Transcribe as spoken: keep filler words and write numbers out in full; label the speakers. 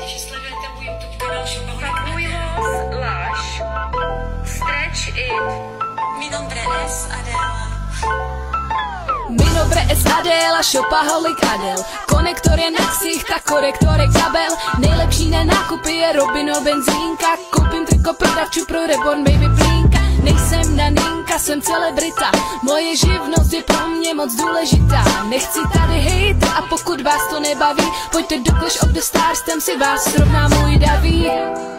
Speaker 1: že sledujete můj YouTube kanál Shopaholic
Speaker 2: Pak můj hlas Lush, Stretch It,
Speaker 1: Mi nombre es Adela.
Speaker 3: Mi nombre es Adela, Shopaholic Adel. Konektor je na ksich, tak korektor je kabel. Nejlepší na nákupy je Robinov benzínka. Koupím triko prodavču pro Reborn Baby Plínka. Nejsem naninka, jsem celebrita. Moje živnost je pro mě moc důležitá. Nechci tady hejt a pokud vás to nebaví, pojďte do Clash of the Stars, tam si vás srovná můj Daví.